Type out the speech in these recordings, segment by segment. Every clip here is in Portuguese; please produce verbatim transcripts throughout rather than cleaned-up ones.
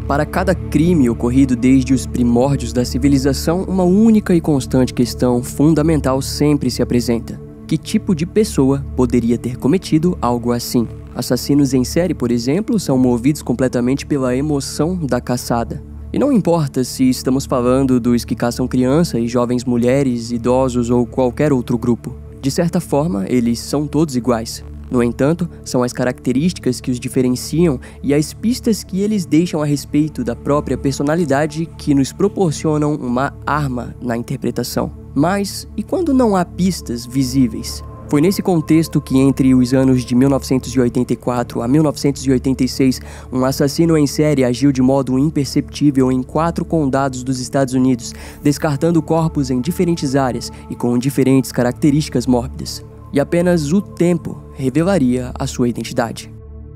Para cada crime ocorrido desde os primórdios da civilização, uma única e constante questão fundamental sempre se apresenta: que tipo de pessoa poderia ter cometido algo assim? Assassinos em série, por exemplo, são movidos completamente pela emoção da caçada. E não importa se estamos falando dos que caçam crianças e jovens mulheres, idosos ou qualquer outro grupo. De certa forma, eles são todos iguais. No entanto, são as características que os diferenciam e as pistas que eles deixam a respeito da própria personalidade que nos proporcionam uma arma na interpretação. Mas, e quando não há pistas visíveis? Foi nesse contexto que, entre os anos de mil novecentos e oitenta e quatro a mil novecentos e oitenta e seis, um assassino em série agiu de modo imperceptível em quatro condados dos Estados Unidos, descartando corpos em diferentes áreas e com diferentes características mórbidas. E apenas o tempo revelaria a sua identidade.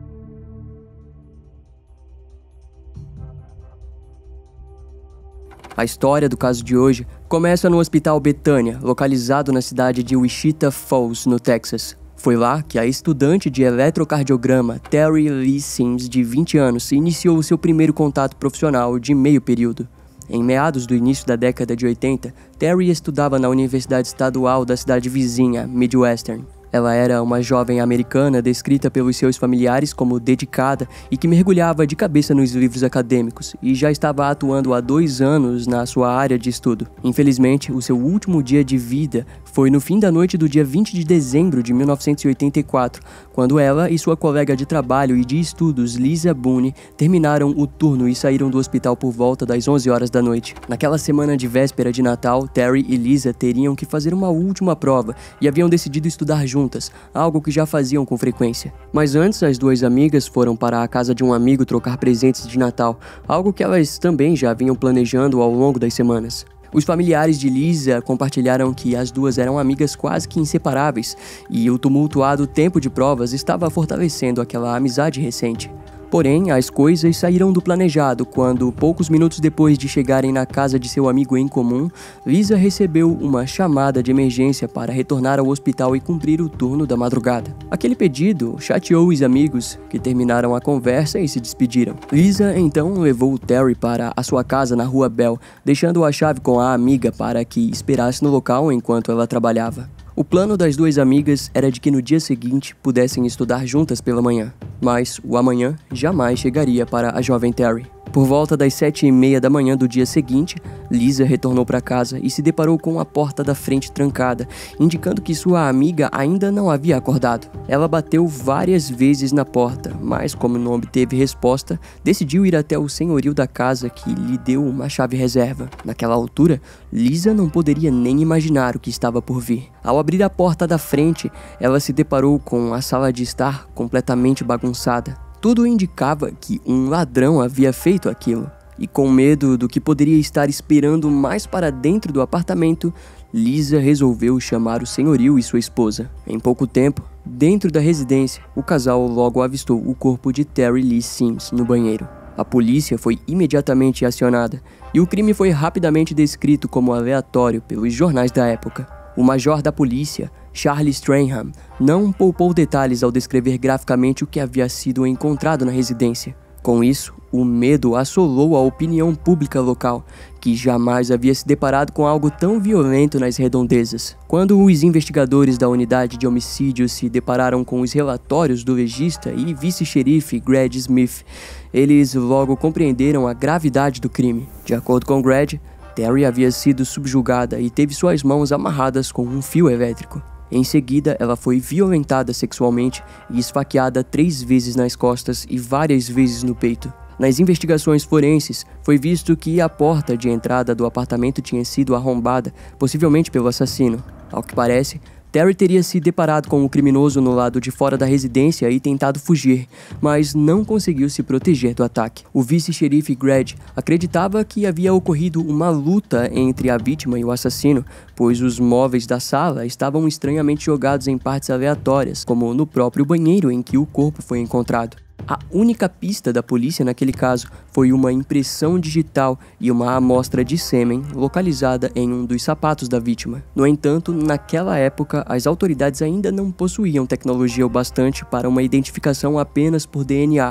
A história do caso de hoje começa no Hospital Bethania, localizado na cidade de Wichita Falls, no Texas. Foi lá que a estudante de eletrocardiograma Terry Lee Sims, de vinte anos, iniciou seu primeiro contato profissional de meio período. Em meados do início da década de oitenta, Terry estudava na Universidade Estadual da cidade vizinha, Midwestern. Ela era uma jovem americana descrita pelos seus familiares como dedicada e que mergulhava de cabeça nos livros acadêmicos, e já estava atuando há dois anos na sua área de estudo. Infelizmente, o seu último dia de vida foi no fim da noite do dia vinte de dezembro de mil novecentos e oitenta e quatro, quando ela e sua colega de trabalho e de estudos, Lisa Boone, terminaram o turno e saíram do hospital por volta das onze horas da noite. Naquela semana de véspera de Natal, Terry e Lisa teriam que fazer uma última prova e haviam decidido estudar juntas, algo que já faziam com frequência. Mas antes, as duas amigas foram para a casa de um amigo trocar presentes de Natal, algo que elas também já vinham planejando ao longo das semanas. Os familiares de Lisa compartilharam que as duas eram amigas quase que inseparáveis, e o tumultuado tempo de provas estava fortalecendo aquela amizade recente. Porém, as coisas saíram do planejado quando, poucos minutos depois de chegarem na casa de seu amigo em comum, Lisa recebeu uma chamada de emergência para retornar ao hospital e cumprir o turno da madrugada. Aquele pedido chateou os amigos, que terminaram a conversa e se despediram. Lisa então levou Terry para a sua casa na Rua Bell, deixando a chave com a amiga para que esperasse no local enquanto ela trabalhava. O plano das duas amigas era de que no dia seguinte pudessem estudar juntas pela manhã, mas o amanhã jamais chegaria para a jovem Terry. Por volta das sete e meia da manhã do dia seguinte, Lisa retornou para casa e se deparou com a porta da frente trancada, indicando que sua amiga ainda não havia acordado. Ela bateu várias vezes na porta, mas como não obteve resposta, decidiu ir até o senhorio da casa, que lhe deu uma chave reserva. Naquela altura, Lisa não poderia nem imaginar o que estava por vir. Ao abrir a porta da frente, ela se deparou com a sala de estar completamente bagunçada. Tudo indicava que um ladrão havia feito aquilo, e com medo do que poderia estar esperando mais para dentro do apartamento, Lisa resolveu chamar o senhorio e sua esposa. Em pouco tempo, dentro da residência, o casal logo avistou o corpo de Terry Lee Sims no banheiro. A polícia foi imediatamente acionada, e o crime foi rapidamente descrito como aleatório pelos jornais da época. O major da polícia, Charlie Stranham, não poupou detalhes ao descrever graficamente o que havia sido encontrado na residência. Com isso, o medo assolou a opinião pública local, que jamais havia se deparado com algo tão violento nas redondezas. Quando os investigadores da unidade de homicídios se depararam com os relatórios do legista e vice-xerife Greg Smith, eles logo compreenderam a gravidade do crime. De acordo com Greg, Terry havia sido subjugada e teve suas mãos amarradas com um fio elétrico. Em seguida, ela foi violentada sexualmente e esfaqueada três vezes nas costas e várias vezes no peito. Nas investigações forenses, foi visto que a porta de entrada do apartamento tinha sido arrombada, possivelmente pelo assassino. Ao que parece, Terry teria se deparado com o criminoso no lado de fora da residência e tentado fugir, mas não conseguiu se proteger do ataque. O vice-xerife Greg acreditava que havia ocorrido uma luta entre a vítima e o assassino, pois os móveis da sala estavam estranhamente jogados em partes aleatórias, como no próprio banheiro em que o corpo foi encontrado. A única pista da polícia naquele caso foi uma impressão digital e uma amostra de sêmen localizada em um dos sapatos da vítima. No entanto, naquela época, as autoridades ainda não possuíam tecnologia o bastante para uma identificação apenas por D N A,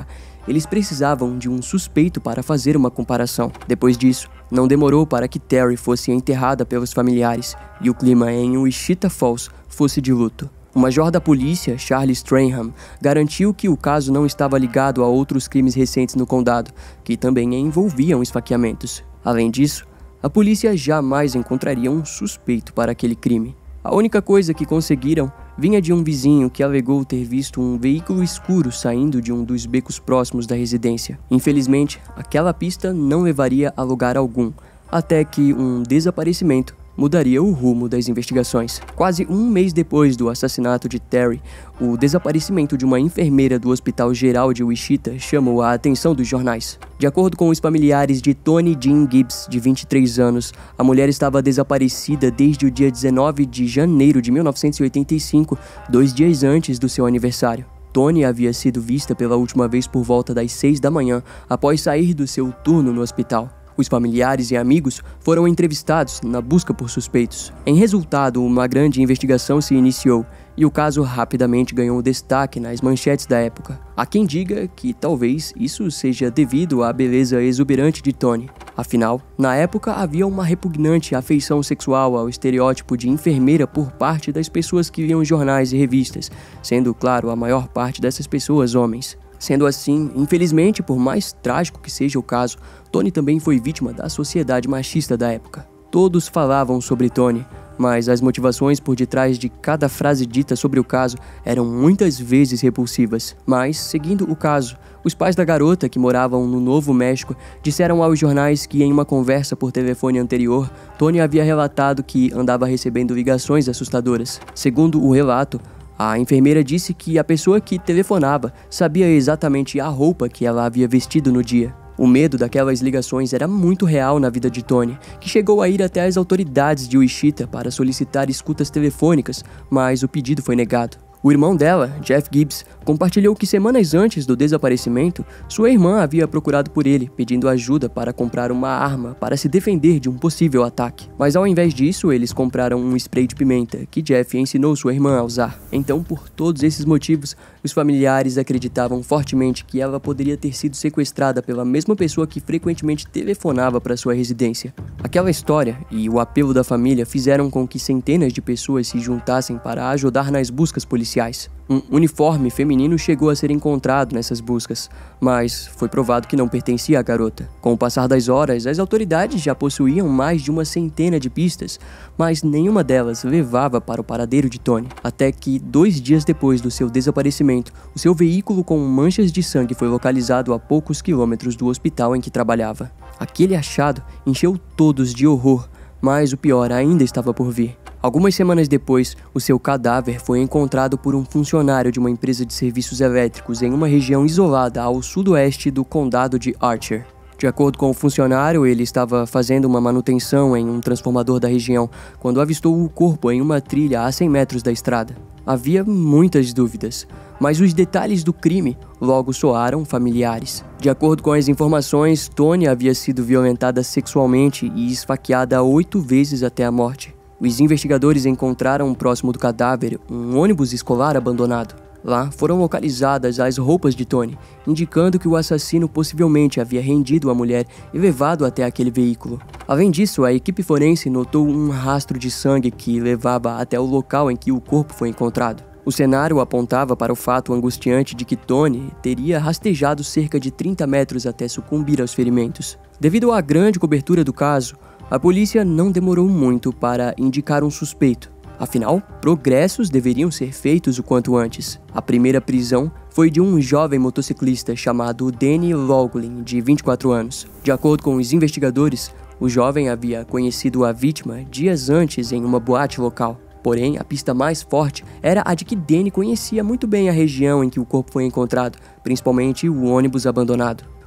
eles precisavam de um suspeito para fazer uma comparação. Depois disso, não demorou para que Terry fosse enterrada pelos familiares e o clima em Wichita Falls fosse de luto. O major da polícia, Charles Stranham, garantiu que o caso não estava ligado a outros crimes recentes no condado, que também envolviam esfaqueamentos. Além disso, a polícia jamais encontraria um suspeito para aquele crime. A única coisa que conseguiram vinha de um vizinho que alegou ter visto um veículo escuro saindo de um dos becos próximos da residência. Infelizmente, aquela pista não levaria a lugar algum, até que um desaparecimento mudaria o rumo das investigações. Quase um mês depois do assassinato de Terry, o desaparecimento de uma enfermeira do Hospital Geral de Wichita chamou a atenção dos jornais. De acordo com os familiares de Toni Jean Gibbs, de vinte e três anos, a mulher estava desaparecida desde o dia dezenove de janeiro de mil novecentos e oitenta e cinco, dois dias antes do seu aniversário. Toni havia sido vista pela última vez por volta das seis da manhã, após sair do seu turno no hospital. Os familiares e amigos foram entrevistados na busca por suspeitos. Em resultado, uma grande investigação se iniciou e o caso rapidamente ganhou destaque nas manchetes da época. Há quem diga que talvez isso seja devido à beleza exuberante de Toni. Afinal, na época havia uma repugnante afeição sexual ao estereótipo de enfermeira por parte das pessoas que liam jornais e revistas, sendo, claro, a maior parte dessas pessoas homens. Sendo assim, infelizmente, por mais trágico que seja o caso, Toni também foi vítima da sociedade machista da época. Todos falavam sobre Toni, mas as motivações por detrás de cada frase dita sobre o caso eram muitas vezes repulsivas. Mas, seguindo o caso, os pais da garota, que moravam no Novo México, disseram aos jornais que em uma conversa por telefone anterior, Toni havia relatado que andava recebendo ligações assustadoras. Segundo o relato, a enfermeira disse que a pessoa que telefonava sabia exatamente a roupa que ela havia vestido no dia. O medo daquelas ligações era muito real na vida de Toni, que chegou a ir até as autoridades de Wichita para solicitar escutas telefônicas, mas o pedido foi negado. O irmão dela, Jeff Gibbs, compartilhou que semanas antes do desaparecimento, sua irmã havia procurado por ele, pedindo ajuda para comprar uma arma para se defender de um possível ataque. Mas ao invés disso, eles compraram um spray de pimenta, que Jeff ensinou sua irmã a usar. Então, por todos esses motivos, os familiares acreditavam fortemente que ela poderia ter sido sequestrada pela mesma pessoa que frequentemente telefonava para sua residência. Aquela história e o apelo da família fizeram com que centenas de pessoas se juntassem para ajudar nas buscas policiais. Um uniforme feminino chegou a ser encontrado nessas buscas, mas foi provado que não pertencia à garota. Com o passar das horas, as autoridades já possuíam mais de uma centena de pistas, mas nenhuma delas levava para o paradeiro de Toni. Até que, dois dias depois do seu desaparecimento, o seu veículo com manchas de sangue foi localizado a poucos quilômetros do hospital em que trabalhava. Aquele achado encheu todos de horror, mas o pior ainda estava por vir. Algumas semanas depois, o seu cadáver foi encontrado por um funcionário de uma empresa de serviços elétricos em uma região isolada ao sudoeste do condado de Archer. De acordo com o funcionário, ele estava fazendo uma manutenção em um transformador da região quando avistou o corpo em uma trilha a cem metros da estrada. Havia muitas dúvidas, mas os detalhes do crime logo soaram familiares. De acordo com as informações, Toni havia sido violentada sexualmente e esfaqueada oito vezes até a morte. Os investigadores encontraram próximo do cadáver um ônibus escolar abandonado. Lá foram localizadas as roupas de Toni, indicando que o assassino possivelmente havia rendido a mulher e levado até aquele veículo. Além disso, a equipe forense notou um rastro de sangue que levava até o local em que o corpo foi encontrado. O cenário apontava para o fato angustiante de que Toni teria rastejado cerca de trinta metros até sucumbir aos ferimentos. Devido à grande cobertura do caso, a polícia não demorou muito para indicar um suspeito. Afinal, progressos deveriam ser feitos o quanto antes. A primeira prisão foi de um jovem motociclista chamado Danny Loughlin, de vinte e quatro anos. De acordo com os investigadores, o jovem havia conhecido a vítima dias antes em uma boate local. Porém, a pista mais forte era a de que Danny conhecia muito bem a região em que o corpo foi encontrado, principalmente o ônibus abandonado.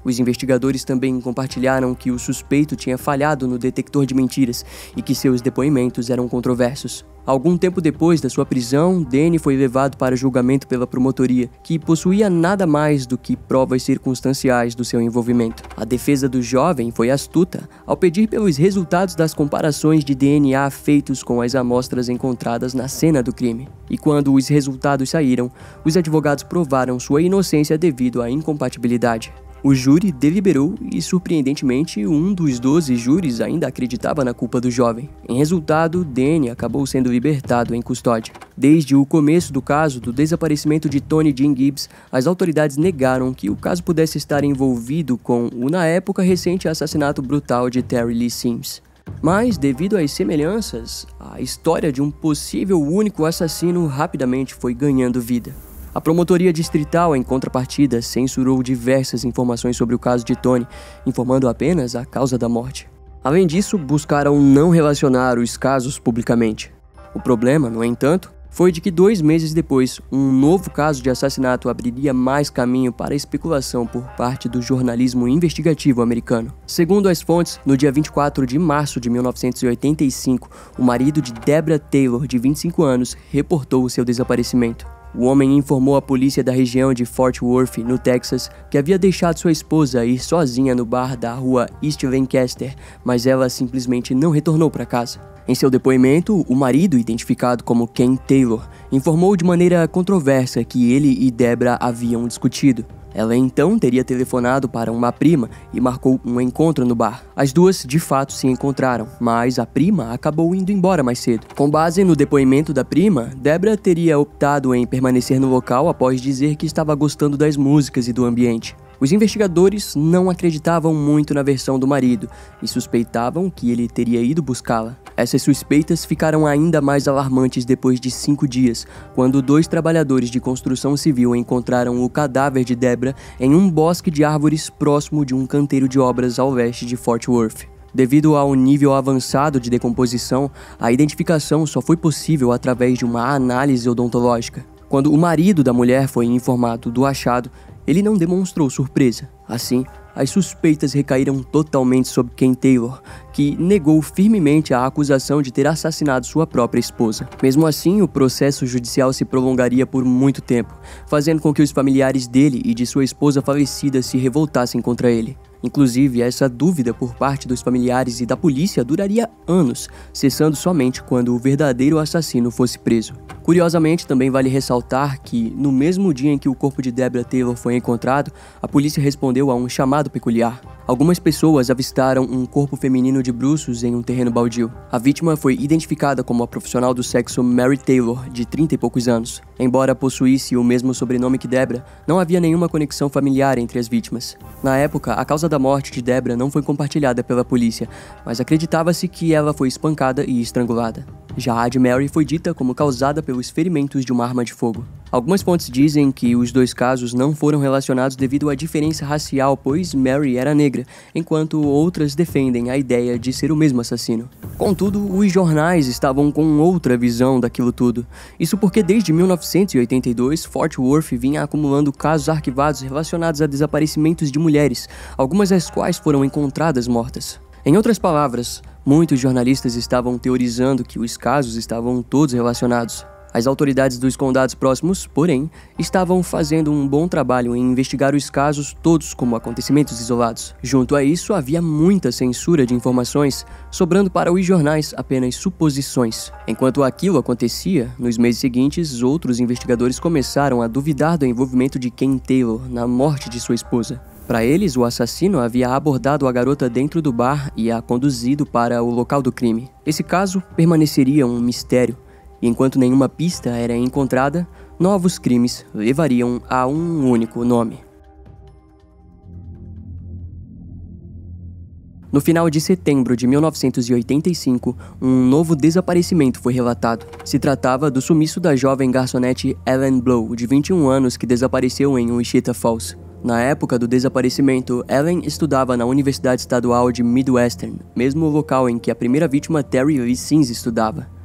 Os investigadores também compartilharam que o suspeito tinha falhado no detector de mentiras e que seus depoimentos eram controversos. Algum tempo depois da sua prisão, Danny foi levado para julgamento pela promotoria, que possuía nada mais do que provas circunstanciais do seu envolvimento. A defesa do jovem foi astuta ao pedir pelos resultados das comparações de D N A feitos com as amostras encontradas na cena do crime. E quando os resultados saíram, os advogados provaram sua inocência devido à incompatibilidade. O júri deliberou e, surpreendentemente, um dos doze júris ainda acreditava na culpa do jovem. Em resultado, Danny acabou sendo libertado em custódia. Desde o começo do caso do desaparecimento de Tony Jean Gibbs, as autoridades negaram que o caso pudesse estar envolvido com o, na época, recente assassinato brutal de Terry Lee Sims. Mas, devido às semelhanças, a história de um possível único assassino rapidamente foi ganhando vida. A promotoria distrital, em contrapartida, censurou diversas informações sobre o caso de Tony, informando apenas a causa da morte. Além disso, buscaram não relacionar os casos publicamente. O problema, no entanto, foi de que dois meses depois, um novo caso de assassinato abriria mais caminho para a especulação por parte do jornalismo investigativo americano. Segundo as fontes, no dia vinte e quatro de março de mil novecentos e oitenta e cinco, o marido de Deborah Taylor, de vinte e cinco anos, reportou o seu desaparecimento. O homem informou à polícia da região de Fort Worth, no Texas, que havia deixado sua esposa ir sozinha no bar da rua East Lancaster, mas ela simplesmente não retornou para casa. Em seu depoimento, o marido, identificado como Ken Taylor, informou de maneira controversa que ele e Deborah haviam discutido. Ela então teria telefonado para uma prima e marcou um encontro no bar. As duas de fato se encontraram, mas a prima acabou indo embora mais cedo. Com base no depoimento da prima, Deborah teria optado em permanecer no local após dizer que estava gostando das músicas e do ambiente. Os investigadores não acreditavam muito na versão do marido e suspeitavam que ele teria ido buscá-la. Essas suspeitas ficaram ainda mais alarmantes depois de cinco dias, quando dois trabalhadores de construção civil encontraram o cadáver de Deborah em um bosque de árvores próximo de um canteiro de obras ao leste de Fort Worth. Devido ao nível avançado de decomposição, a identificação só foi possível através de uma análise odontológica. Quando o marido da mulher foi informado do achado, ele não demonstrou surpresa. Assim, as suspeitas recaíram totalmente sobre Ken Taylor, que negou firmemente a acusação de ter assassinado sua própria esposa. Mesmo assim, o processo judicial se prolongaria por muito tempo, fazendo com que os familiares dele e de sua esposa falecida se revoltassem contra ele. Inclusive, essa dúvida por parte dos familiares e da polícia duraria anos, cessando somente quando o verdadeiro assassino fosse preso. Curiosamente, também vale ressaltar que, no mesmo dia em que o corpo de Deborah Taylor foi encontrado, a polícia respondeu a um chamado peculiar. Algumas pessoas avistaram um corpo feminino de bruços em um terreno baldio. A vítima foi identificada como a profissional do sexo Mary Taylor, de trinta e poucos anos. Embora possuísse o mesmo sobrenome que Deborah, não havia nenhuma conexão familiar entre as vítimas. Na época, a causa da morte de Deborah não foi compartilhada pela polícia, mas acreditava-se que ela foi espancada e estrangulada. Já a de Mary foi dita como causada pelos ferimentos de uma arma de fogo. Algumas fontes dizem que os dois casos não foram relacionados devido à diferença racial, pois Mary era negra, enquanto outras defendem a ideia de ser o mesmo assassino. Contudo, os jornais estavam com outra visão daquilo tudo. Isso porque desde mil novecentos e oitenta e dois, Fort Worth vinha acumulando casos arquivados relacionados a desaparecimentos de mulheres, algumas das quais foram encontradas mortas. Em outras palavras, muitos jornalistas estavam teorizando que os casos estavam todos relacionados. As autoridades dos condados próximos, porém, estavam fazendo um bom trabalho em investigar os casos todos como acontecimentos isolados. Junto a isso, havia muita censura de informações, sobrando para os jornais apenas suposições. Enquanto aquilo acontecia, nos meses seguintes, outros investigadores começaram a duvidar do envolvimento de Ken Taylor na morte de sua esposa. Para eles, o assassino havia abordado a garota dentro do bar e a conduzido para o local do crime. Esse caso permaneceria um mistério. E enquanto nenhuma pista era encontrada, novos crimes levariam a um único nome. No final de setembro de mil novecentos e oitenta e cinco, um novo desaparecimento foi relatado. Se tratava do sumiço da jovem garçonete Ellen Blow, de vinte e um anos, que desapareceu em Wichita Falls. Na época do desaparecimento, Ellen estudava na Universidade Estadual de Midwestern, mesmo local em que a primeira vítima, Terry Lee Sims, estudava.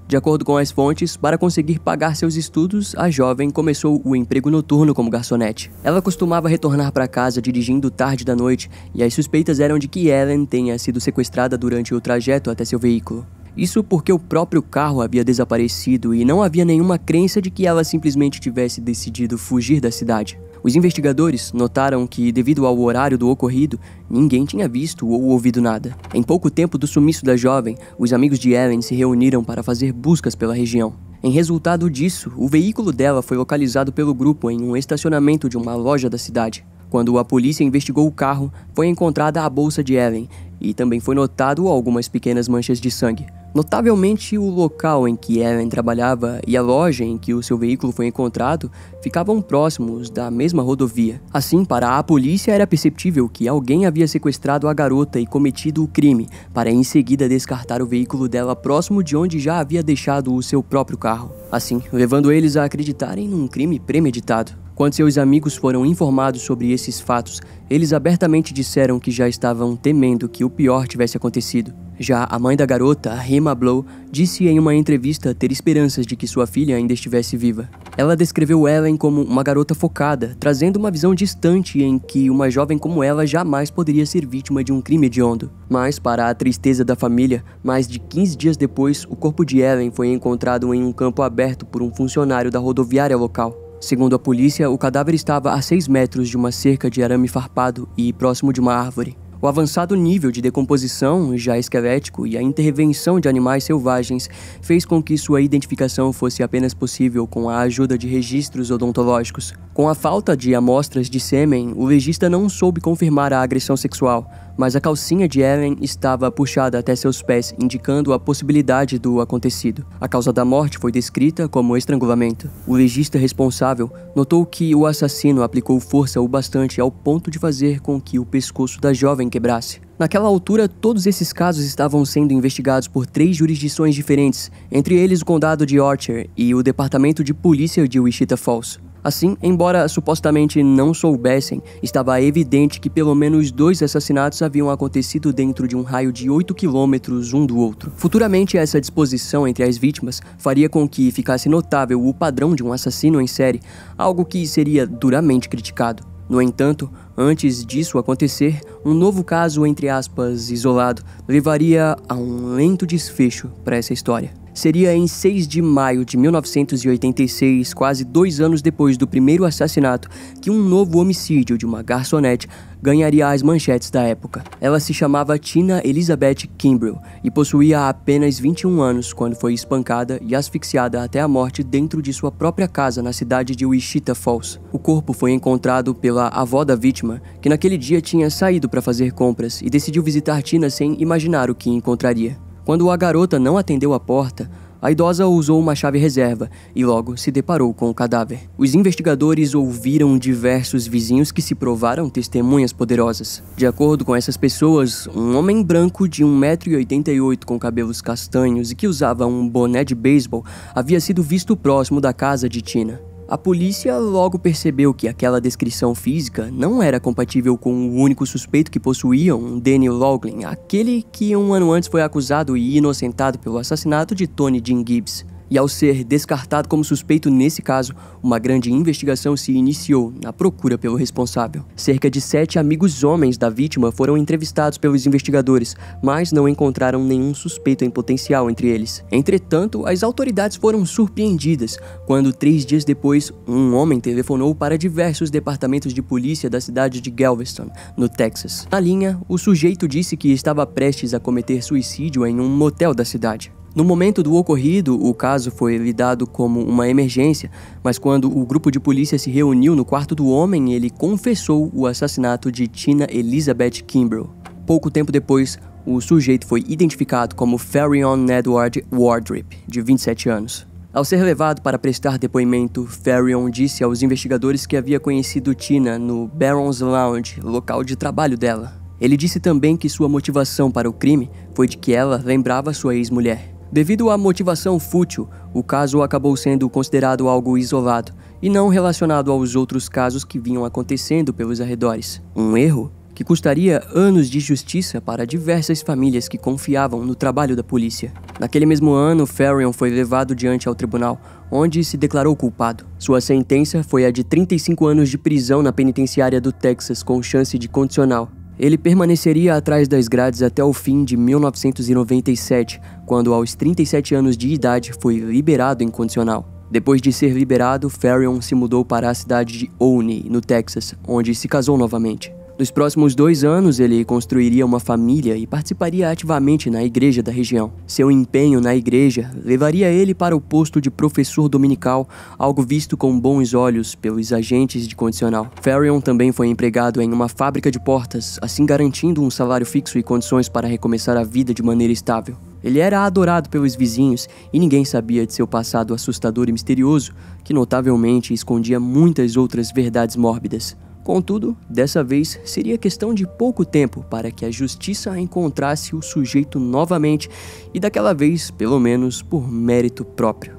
De acordo com as fontes, para conseguir pagar seus estudos, a jovem começou o emprego noturno como garçonete. Ela costumava retornar para casa dirigindo tarde da noite e as suspeitas eram de que Ellen tenha sido sequestrada durante o trajeto até seu veículo. Isso porque o próprio carro havia desaparecido e não havia nenhuma crença de que ela simplesmente tivesse decidido fugir da cidade. Os investigadores notaram que, devido ao horário do ocorrido, ninguém tinha visto ou ouvido nada. Em pouco tempo do sumiço da jovem, os amigos de Ellen se reuniram para fazer buscas pela região. Em resultado disso, o veículo dela foi localizado pelo grupo em um estacionamento de uma loja da cidade. Quando a polícia investigou o carro, foi encontrada a bolsa de Ellen e também foi notado algumas pequenas manchas de sangue. Notavelmente, o local em que Ellen trabalhava e a loja em que o seu veículo foi encontrado ficavam próximos da mesma rodovia. Assim, para a polícia era perceptível que alguém havia sequestrado a garota e cometido o crime, para em seguida descartar o veículo dela próximo de onde já havia deixado o seu próprio carro. Assim, levando eles a acreditarem num crime premeditado. Quando seus amigos foram informados sobre esses fatos, eles abertamente disseram que já estavam temendo que o pior tivesse acontecido. Já a mãe da garota, Rima Blow, disse em uma entrevista ter esperanças de que sua filha ainda estivesse viva. Ela descreveu Ellen como uma garota focada, trazendo uma visão distante em que uma jovem como ela jamais poderia ser vítima de um crime hediondo. Mas, para a tristeza da família, mais de quinze dias depois, o corpo de Ellen foi encontrado em um campo aberto por um funcionário da rodoviária local. Segundo a polícia, o cadáver estava a seis metros de uma cerca de arame farpado e próximo de uma árvore. O avançado nível de decomposição, já esquelético, e a intervenção de animais selvagens fez com que sua identificação fosse apenas possível com a ajuda de registros odontológicos. Com a falta de amostras de sêmen, o legista não soube confirmar a agressão sexual, mas a calcinha de Ellen estava puxada até seus pés, indicando a possibilidade do acontecido. A causa da morte foi descrita como estrangulamento. O legista responsável notou que o assassino aplicou força o bastante ao ponto de fazer com que o pescoço da jovem quebrasse. Naquela altura, todos esses casos estavam sendo investigados por três jurisdições diferentes, entre eles o condado de Archer e o departamento de polícia de Wichita Falls. Assim, embora supostamente não soubessem, estava evidente que pelo menos dois assassinatos haviam acontecido dentro de um raio de oito quilômetros um do outro. Futuramente, essa disposição entre as vítimas faria com que ficasse notável o padrão de um assassino em série, algo que seria duramente criticado. No entanto, antes disso acontecer, um novo caso, entre aspas, isolado, levaria a um lento desfecho para essa história. Seria em seis de maio de mil novecentos e oitenta e seis, quase dois anos depois do primeiro assassinato, que um novo homicídio de uma garçonete ganharia as manchetes da época. Ela se chamava Tina Elizabeth Kimbrell e possuía apenas vinte e um anos quando foi espancada e asfixiada até a morte dentro de sua própria casa na cidade de Wichita Falls. O corpo foi encontrado pela avó da vítima, que naquele dia tinha saído para fazer compras e decidiu visitar Tina sem imaginar o que encontraria. Quando a garota não atendeu a porta, a idosa usou uma chave reserva e logo se deparou com o cadáver. Os investigadores ouviram diversos vizinhos que se provaram testemunhas poderosas. De acordo com essas pessoas, um homem branco de um metro e oitenta e oito com cabelos castanhos e que usava um boné de beisebol havia sido visto próximo da casa de Tina. A polícia logo percebeu que aquela descrição física não era compatível com o único suspeito que possuíam, Danny Loughlin, aquele que um ano antes foi acusado e inocentado pelo assassinato de Tony Jean Gibbs. E ao ser descartado como suspeito nesse caso, uma grande investigação se iniciou na procura pelo responsável. Cerca de sete amigos homens da vítima foram entrevistados pelos investigadores, mas não encontraram nenhum suspeito em potencial entre eles. Entretanto, as autoridades foram surpreendidas quando, três dias depois, um homem telefonou para diversos departamentos de polícia da cidade de Galveston, no Texas. Na linha, o sujeito disse que estava prestes a cometer suicídio em um motel da cidade. No momento do ocorrido, o caso foi lidado como uma emergência, mas quando o grupo de polícia se reuniu no quarto do homem, ele confessou o assassinato de Tina Elizabeth Kimbrell. Pouco tempo depois, o sujeito foi identificado como Farion Edward Wardrip, de vinte e sete anos. Ao ser levado para prestar depoimento, Farion disse aos investigadores que havia conhecido Tina no Barron's Lounge, local de trabalho dela. Ele disse também que sua motivação para o crime foi de que ela lembrava sua ex-mulher. Devido à motivação fútil, o caso acabou sendo considerado algo isolado e não relacionado aos outros casos que vinham acontecendo pelos arredores. Um erro que custaria anos de justiça para diversas famílias que confiavam no trabalho da polícia. Naquele mesmo ano, Farion foi levado diante ao tribunal, onde se declarou culpado. Sua sentença foi a de trinta e cinco anos de prisão na penitenciária do Texas com chance de condicional. Ele permaneceria atrás das grades até o fim de mil novecentos e noventa e sete, quando aos trinta e sete anos de idade foi liberado em condicional. Depois de ser liberado, Farion se mudou para a cidade de Olney, no Texas, onde se casou novamente. Nos próximos dois anos, ele construiria uma família e participaria ativamente na igreja da região. Seu empenho na igreja levaria ele para o posto de professor dominical, algo visto com bons olhos pelos agentes de condicional. Farion também foi empregado em uma fábrica de portas, assim garantindo um salário fixo e condições para recomeçar a vida de maneira estável. Ele era adorado pelos vizinhos e ninguém sabia de seu passado assustador e misterioso, que notavelmente escondia muitas outras verdades mórbidas. Contudo, dessa vez seria questão de pouco tempo para que a justiça encontrasse o sujeito novamente e daquela vez, pelo menos, por mérito próprio.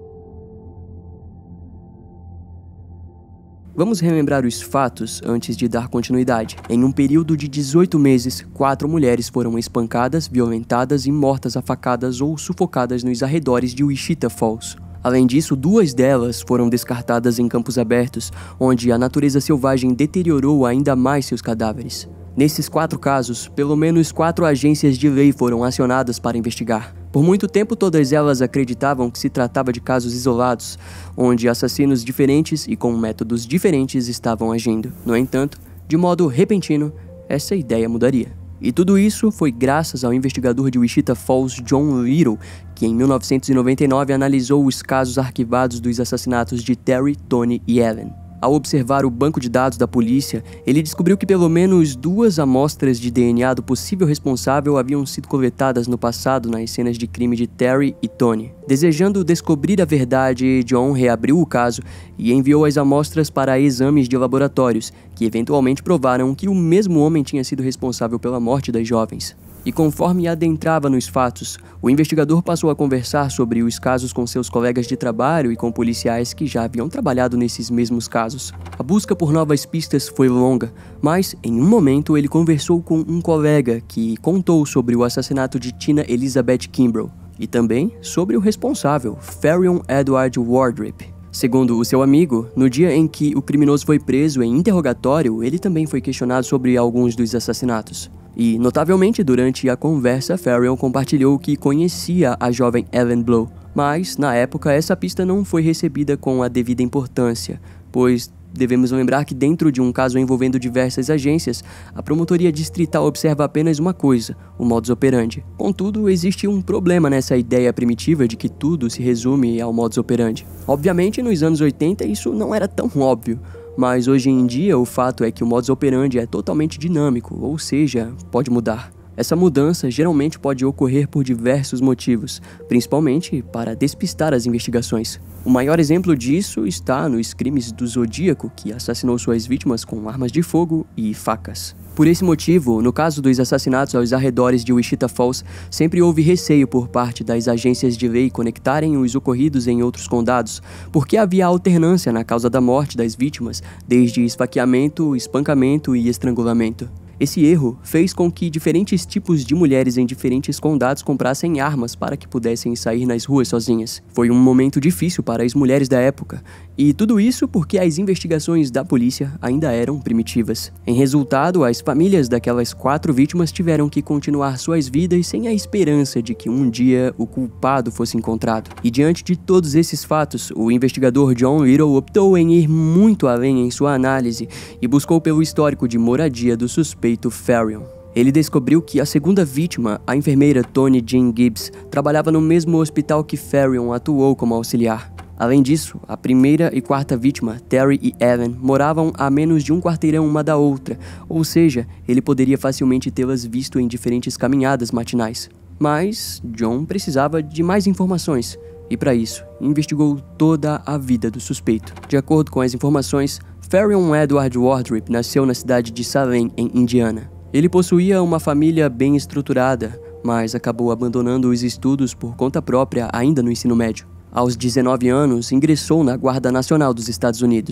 Vamos relembrar os fatos antes de dar continuidade. Em um período de dezoito meses, quatro mulheres foram espancadas, violentadas e mortas a facadas ou sufocadas nos arredores de Wichita Falls. Além disso, duas delas foram descartadas em campos abertos, onde a natureza selvagem deteriorou ainda mais seus cadáveres. Nesses quatro casos, pelo menos quatro agências de lei foram acionadas para investigar. Por muito tempo, todas elas acreditavam que se tratava de casos isolados, onde assassinos diferentes e com métodos diferentes estavam agindo. No entanto, de modo repentino, essa ideia mudaria. E tudo isso foi graças ao investigador de Wichita Falls, John Little, que em mil novecentos e noventa e nove analisou os casos arquivados dos assassinatos de Terry, Tony e Ellen. Ao observar o banco de dados da polícia, ele descobriu que pelo menos duas amostras de D N A do possível responsável haviam sido coletadas no passado nas cenas de crime de Terry e Tony. Desejando descobrir a verdade, John reabriu o caso e enviou as amostras para exames de laboratórios, que eventualmente provaram que o mesmo homem tinha sido responsável pela morte das jovens. E conforme adentrava nos fatos, o investigador passou a conversar sobre os casos com seus colegas de trabalho e com policiais que já haviam trabalhado nesses mesmos casos. A busca por novas pistas foi longa, mas em um momento ele conversou com um colega que contou sobre o assassinato de Tina Elizabeth Kimbrough e também sobre o responsável, Farion Edward Wardrip. Segundo o seu amigo, no dia em que o criminoso foi preso em interrogatório, ele também foi questionado sobre alguns dos assassinatos. E, notavelmente, durante a conversa, Farion compartilhou que conhecia a jovem Ellen Blow, mas, na época, essa pista não foi recebida com a devida importância, pois devemos lembrar que dentro de um caso envolvendo diversas agências, a promotoria distrital observa apenas uma coisa, o modus operandi. Contudo, existe um problema nessa ideia primitiva de que tudo se resume ao modus operandi. Obviamente, nos anos oitenta, isso não era tão óbvio, mas hoje em dia o fato é que o modus operandi é totalmente dinâmico, ou seja, pode mudar. Essa mudança geralmente pode ocorrer por diversos motivos, principalmente para despistar as investigações. O maior exemplo disso está nos crimes do Zodíaco, que assassinou suas vítimas com armas de fogo e facas. Por esse motivo, no caso dos assassinatos aos arredores de Wichita Falls, sempre houve receio por parte das agências de lei conectarem os ocorridos em outros condados, porque havia alternância na causa da morte das vítimas, desde esfaqueamento, espancamento e estrangulamento. Esse erro fez com que diferentes tipos de mulheres em diferentes condados comprassem armas para que pudessem sair nas ruas sozinhas. Foi um momento difícil para as mulheres da época, e tudo isso porque as investigações da polícia ainda eram primitivas. Em resultado, as famílias daquelas quatro vítimas tiveram que continuar suas vidas sem a esperança de que um dia o culpado fosse encontrado. E diante de todos esses fatos, o investigador John Little optou em ir muito além em sua análise e buscou pelo histórico de moradia do suspeito Farion. Ele descobriu que a segunda vítima, a enfermeira Toni Jean Gibbs, trabalhava no mesmo hospital que Farion atuou como auxiliar. Além disso, a primeira e quarta vítima, Terry e Ellen, moravam a menos de um quarteirão uma da outra, ou seja, ele poderia facilmente tê-las visto em diferentes caminhadas matinais. Mas John precisava de mais informações, e para isso, investigou toda a vida do suspeito. De acordo com as informações, Farion Edward Wardrip nasceu na cidade de Salem, em Indiana. Ele possuía uma família bem estruturada, mas acabou abandonando os estudos por conta própria ainda no ensino médio. Aos dezenove anos, ingressou na Guarda Nacional dos Estados Unidos.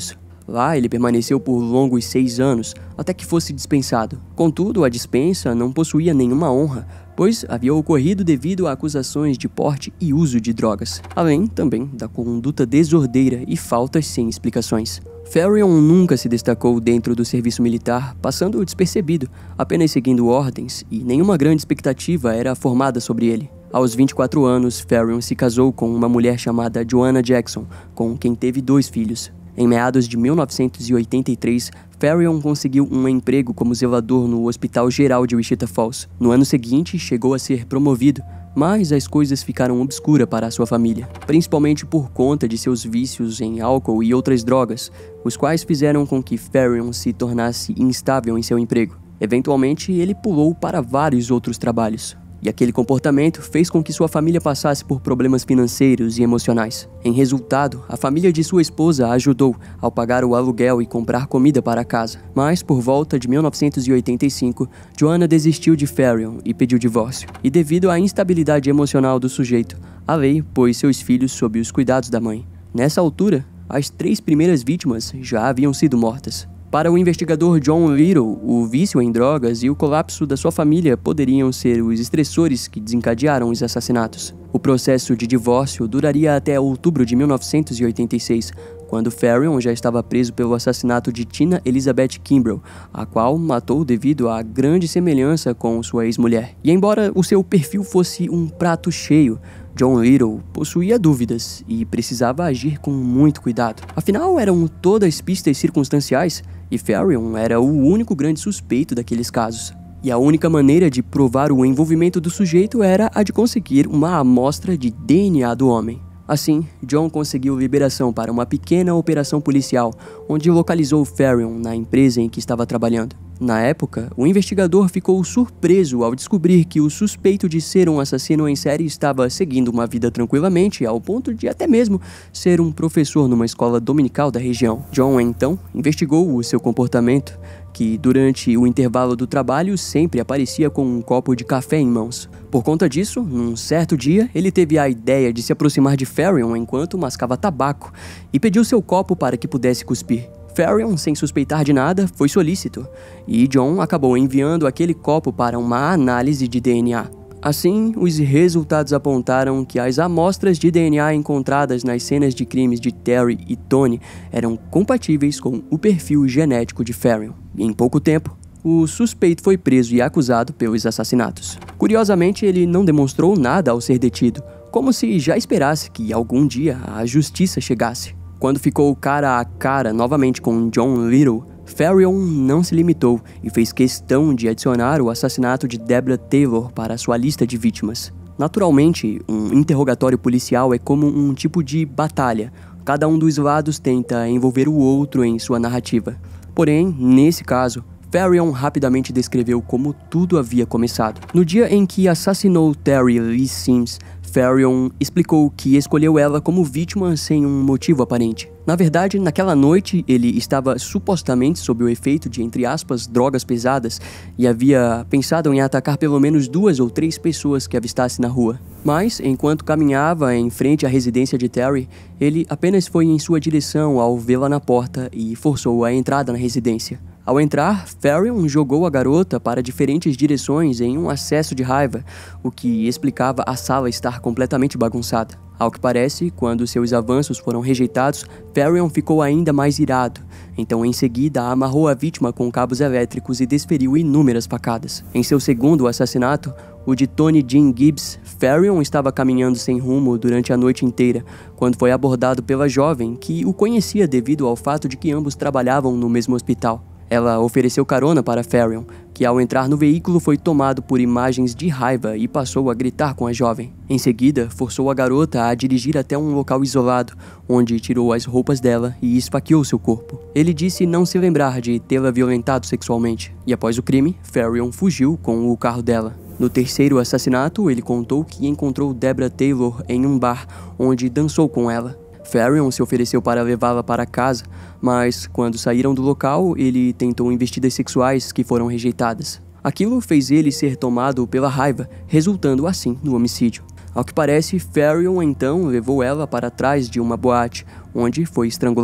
Lá ele permaneceu por longos seis anos, até que fosse dispensado. Contudo, a dispensa não possuía nenhuma honra, pois havia ocorrido devido a acusações de porte e uso de drogas, além também da conduta desordeira e faltas sem explicações. Farion nunca se destacou dentro do serviço militar, passando despercebido, apenas seguindo ordens, e nenhuma grande expectativa era formada sobre ele. Aos vinte e quatro anos, Farion se casou com uma mulher chamada Joanna Jackson, com quem teve dois filhos. Em meados de mil novecentos e oitenta e três, Farion conseguiu um emprego como zelador no Hospital Geral de Wichita Falls. No ano seguinte, chegou a ser promovido, mas as coisas ficaram obscuras para a sua família, principalmente por conta de seus vícios em álcool e outras drogas, os quais fizeram com que Farion se tornasse instável em seu emprego. Eventualmente, ele pulou para vários outros trabalhos. E aquele comportamento fez com que sua família passasse por problemas financeiros e emocionais. Em resultado, a família de sua esposa a ajudou ao pagar o aluguel e comprar comida para a casa. Mas, por volta de mil novecentos e oitenta e cinco, Joanna desistiu de Farion e pediu divórcio. E devido à instabilidade emocional do sujeito, a lei pôs seus filhos sob os cuidados da mãe. Nessa altura, as três primeiras vítimas já haviam sido mortas. Para o investigador John Little, o vício em drogas e o colapso da sua família poderiam ser os estressores que desencadearam os assassinatos. O processo de divórcio duraria até outubro de mil novecentos e oitenta e seis, quando Farion já estava preso pelo assassinato de Tina Elizabeth Kimbrell, a qual matou devido à grande semelhança com sua ex-mulher. E embora o seu perfil fosse um prato cheio, John Little possuía dúvidas e precisava agir com muito cuidado. Afinal, eram todas pistas circunstanciais e Farion era o único grande suspeito daqueles casos. E a única maneira de provar o envolvimento do sujeito era a de conseguir uma amostra de D N A do homem. Assim, John conseguiu liberação para uma pequena operação policial, onde localizou Farion na empresa em que estava trabalhando. Na época, o investigador ficou surpreso ao descobrir que o suspeito de ser um assassino em série estava seguindo uma vida tranquilamente, ao ponto de até mesmo ser um professor numa escola dominical da região. John, então, investigou o seu comportamento, que durante o intervalo do trabalho sempre aparecia com um copo de café em mãos. Por conta disso, num certo dia, ele teve a ideia de se aproximar de Farion enquanto mascava tabaco e pediu seu copo para que pudesse cuspir. Farion, sem suspeitar de nada, foi solícito, e John acabou enviando aquele copo para uma análise de D N A. Assim, os resultados apontaram que as amostras de D N A encontradas nas cenas de crimes de Terry e Tony eram compatíveis com o perfil genético de Farion. E em pouco tempo, o suspeito foi preso e acusado pelos assassinatos. Curiosamente, ele não demonstrou nada ao ser detido, como se já esperasse que algum dia a justiça chegasse. Quando ficou cara a cara novamente com John Little, Farion não se limitou e fez questão de adicionar o assassinato de Deborah Taylor para sua lista de vítimas. Naturalmente, um interrogatório policial é como um tipo de batalha. Cada um dos lados tenta envolver o outro em sua narrativa. Porém, nesse caso, Farion rapidamente descreveu como tudo havia começado. No dia em que assassinou Terry Lee Sims, Farion explicou que escolheu ela como vítima sem um motivo aparente. Na verdade, naquela noite, ele estava supostamente sob o efeito de, entre aspas, drogas pesadas e havia pensado em atacar pelo menos duas ou três pessoas que avistasse na rua. Mas, enquanto caminhava em frente à residência de Terry, ele apenas foi em sua direção ao vê-la na porta e forçou a entrada na residência. Ao entrar, Farion jogou a garota para diferentes direções em um acesso de raiva, o que explicava a sala estar completamente bagunçada. Ao que parece, quando seus avanços foram rejeitados, Farion ficou ainda mais irado. Então, em seguida, amarrou a vítima com cabos elétricos e desferiu inúmeras facadas. Em seu segundo assassinato, o de Tony Jean Gibbs, Farion estava caminhando sem rumo durante a noite inteira, quando foi abordado pela jovem, que o conhecia devido ao fato de que ambos trabalhavam no mesmo hospital. Ela ofereceu carona para Farion, que ao entrar no veículo foi tomado por imagens de raiva e passou a gritar com a jovem. Em seguida, forçou a garota a dirigir até um local isolado, onde tirou as roupas dela e esfaqueou seu corpo. Ele disse não se lembrar de tê-la violentado sexualmente, e após o crime, Farion fugiu com o carro dela. No terceiro assassinato, ele contou que encontrou Deborah Taylor em um bar, onde dançou com ela. Farion se ofereceu para levá-la para casa, mas quando saíram do local, ele tentou investidas sexuais que foram rejeitadas. Aquilo fez ele ser tomado pela raiva, resultando assim no homicídio. Ao que parece, Farion então levou ela para trás de uma boate, onde foi estrangulada.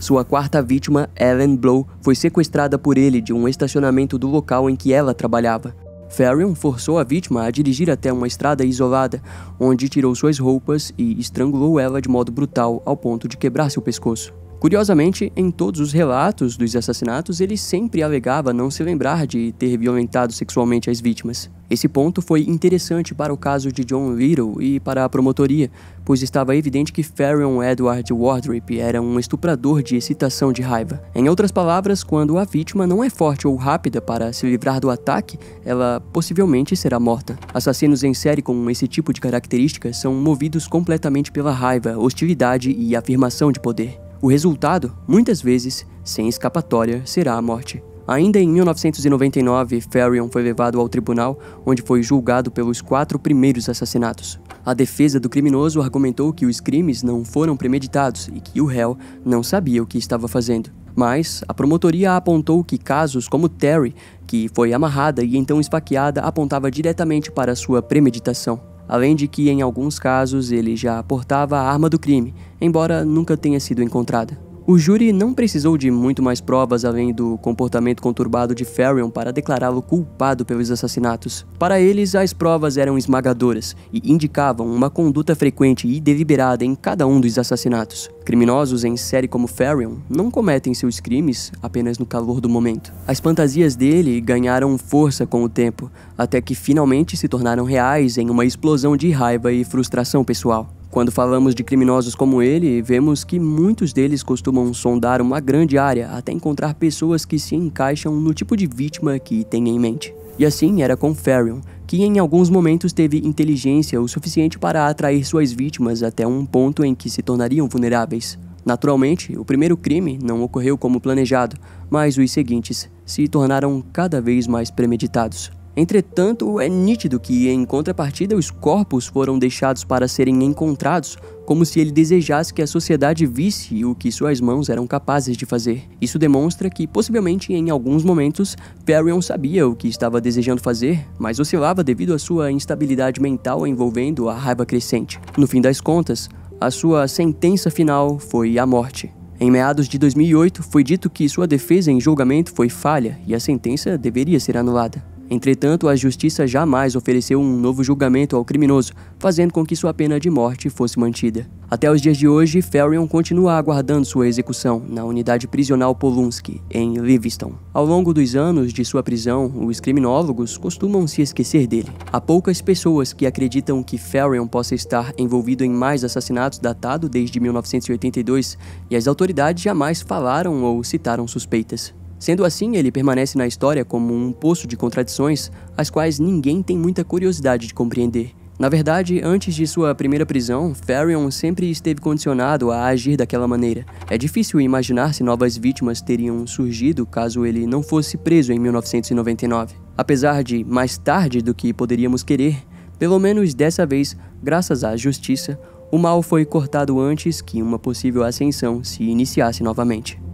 Sua quarta vítima, Ellen Blow, foi sequestrada por ele de um estacionamento do local em que ela trabalhava. Farion forçou a vítima a dirigir até uma estrada isolada, onde tirou suas roupas e estrangulou ela de modo brutal ao ponto de quebrar seu pescoço. Curiosamente, em todos os relatos dos assassinatos, ele sempre alegava não se lembrar de ter violentado sexualmente as vítimas. Esse ponto foi interessante para o caso de John Little e para a promotoria, pois estava evidente que Farion Edward Wardrip era um estuprador de excitação de raiva. Em outras palavras, quando a vítima não é forte ou rápida para se livrar do ataque, ela possivelmente será morta. Assassinos em série com esse tipo de características são movidos completamente pela raiva, hostilidade e afirmação de poder. O resultado, muitas vezes, sem escapatória, será a morte. Ainda em mil novecentos e noventa e nove, Farion foi levado ao tribunal, onde foi julgado pelos quatro primeiros assassinatos. A defesa do criminoso argumentou que os crimes não foram premeditados e que o réu não sabia o que estava fazendo. Mas a promotoria apontou que casos como Terry, que foi amarrada e então esfaqueada, apontava diretamente para sua premeditação. Além de que, em alguns casos, ele já portava a arma do crime, embora nunca tenha sido encontrada. O júri não precisou de muito mais provas além do comportamento conturbado de Farion para declará-lo culpado pelos assassinatos. Para eles, as provas eram esmagadoras e indicavam uma conduta frequente e deliberada em cada um dos assassinatos. Criminosos em série como Farion não cometem seus crimes apenas no calor do momento. As fantasias dele ganharam força com o tempo, até que finalmente se tornaram reais em uma explosão de raiva e frustração pessoal. Quando falamos de criminosos como ele, vemos que muitos deles costumam sondar uma grande área até encontrar pessoas que se encaixam no tipo de vítima que tem em mente. E assim era com Farion, que em alguns momentos teve inteligência o suficiente para atrair suas vítimas até um ponto em que se tornariam vulneráveis. Naturalmente, o primeiro crime não ocorreu como planejado, mas os seguintes se tornaram cada vez mais premeditados. Entretanto, é nítido que, em contrapartida, os corpos foram deixados para serem encontrados, como se ele desejasse que a sociedade visse o que suas mãos eram capazes de fazer. Isso demonstra que, possivelmente, em alguns momentos, Farion sabia o que estava desejando fazer, mas oscilava devido à sua instabilidade mental envolvendo a raiva crescente. No fim das contas, a sua sentença final foi a morte. Em meados de dois mil e oito, foi dito que sua defesa em julgamento foi falha e a sentença deveria ser anulada. Entretanto, a justiça jamais ofereceu um novo julgamento ao criminoso, fazendo com que sua pena de morte fosse mantida. Até os dias de hoje, Farion continua aguardando sua execução na unidade prisional Polunsky, em Livingston. Ao longo dos anos de sua prisão, os criminólogos costumam se esquecer dele. Há poucas pessoas que acreditam que Farion possa estar envolvido em mais assassinatos datados desde mil novecentos e oitenta e dois, e as autoridades jamais falaram ou citaram suspeitas. Sendo assim, ele permanece na história como um poço de contradições, as quais ninguém tem muita curiosidade de compreender. Na verdade, antes de sua primeira prisão, Farion sempre esteve condicionado a agir daquela maneira. É difícil imaginar se novas vítimas teriam surgido caso ele não fosse preso em mil novecentos e noventa e nove. Apesar de mais tarde do que poderíamos querer, pelo menos dessa vez, graças à justiça, o mal foi cortado antes que uma possível ascensão se iniciasse novamente.